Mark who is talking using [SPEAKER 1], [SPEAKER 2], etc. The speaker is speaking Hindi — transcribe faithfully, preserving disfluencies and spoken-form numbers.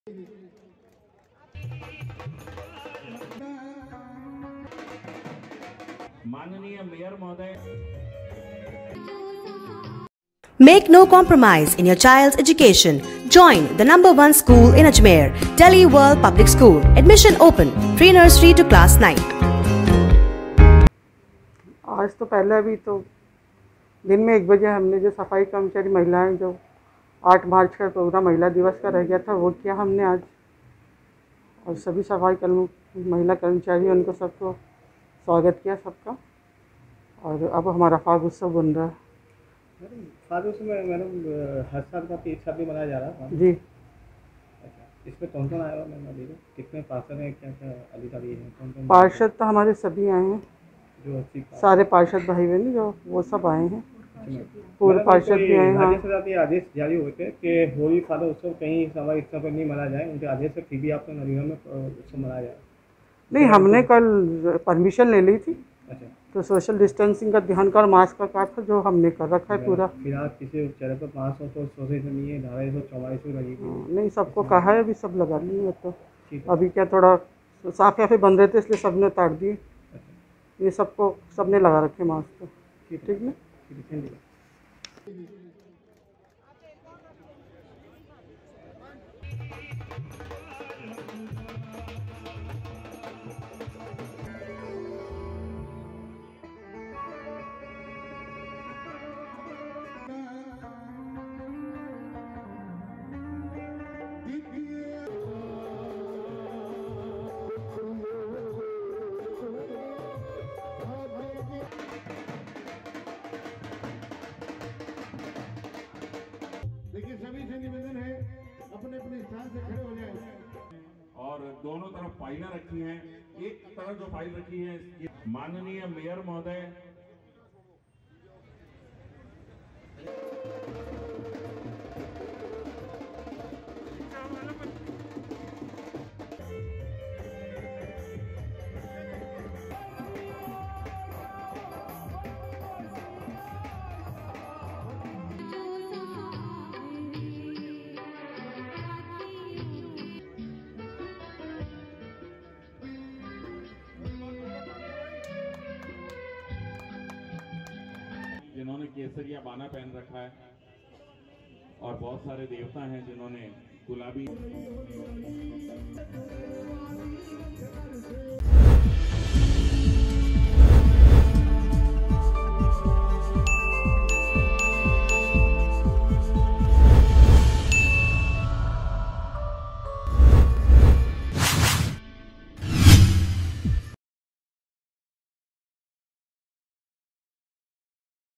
[SPEAKER 1] माननीय मेयर महोदय,
[SPEAKER 2] Make no compromise in your child's education. Join the number one school in Ajmer, Delhi World Public School. Admission open. Pre-nursery to class nine.
[SPEAKER 3] आज तो पहले भी तो दिन में एक बजे हमने जो सफाई कर्मचारी महिलाएं जो आठ मार्च का प्रोग्राम महिला दिवस का रह गया था वो किया हमने आज, और सभी सफाई कर्म महिला कर्मचारी उनको सबको स्वागत किया सबका। और अब हमारा फाग उत्सव बन रहा है।
[SPEAKER 4] फाग उत्सव में मैडम हर साल का तीस छब्बीस मनाया जा रहा है
[SPEAKER 3] जी।
[SPEAKER 4] अच्छा, इसमें कौन कौन आया हुआ मैम? अभी कितने पार्षद हैं, क्या क्या अधिकारी हैं, कौन कौन?
[SPEAKER 3] पार्षद तो हमारे सभी आए हैं,
[SPEAKER 4] जो अस्सी
[SPEAKER 3] सारे पार्षद भाई बहन जो वो सब आए हैं, पूरे पार्षद भी आए हैं।
[SPEAKER 4] हाँ, आदेश जारी हुए थे कि होली फाग उत्सव कहीं सामाजिक स्तर पर नहीं मनाया जाए, उनके आदेश से फिर भी आपको नगर में उत्सव मनाया जाए।
[SPEAKER 3] नहीं, हमने कल परमिशन ले ली थी।
[SPEAKER 4] अच्छा,
[SPEAKER 3] तो सोशल डिस्टेंसिंग का ध्यान कर मास्क का कार्ड था जो हमने कर रखा है पूरा।
[SPEAKER 4] फिलहाल किसी चेहरे पर पाँच सौ तो सौ से नहीं है, ढाई सौ चौवालीस लगी।
[SPEAKER 3] नहीं, सबको कहा है, अभी सब लगा लिए। तो अभी क्या थोड़ा साफ या फिर बंद रहते इसलिए सबने उतार दिए। ये सबको सबने लगा रखे मास्क। ठीक ठीक ना।
[SPEAKER 5] लेकिन सभी से निवेदन है अपने अपने स्थान से खड़े हो जाए।
[SPEAKER 1] और दोनों तरफ फाइलें रखी हैं। एक तरफ जो फाइल रखी है माननीय मेयर महोदय, जिन्होंने केसरिया बाना पहन रखा है, और बहुत सारे देवता हैं जिन्होंने गुलाबी